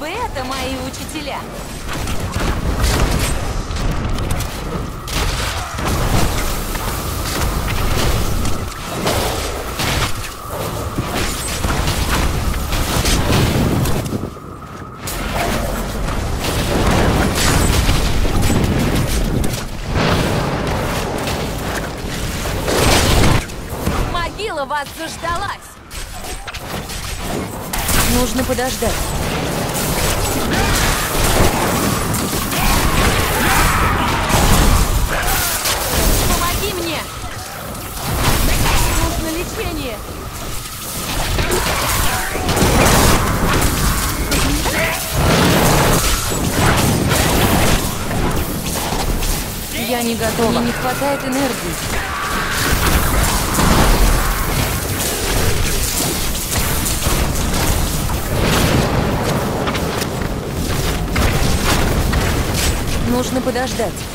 бы это мои учителя. Могила вас заждалась. Нужно подождать. Помоги мне! Нужно лечение! Я не готова. Мне не хватает энергии. Нужно подождать.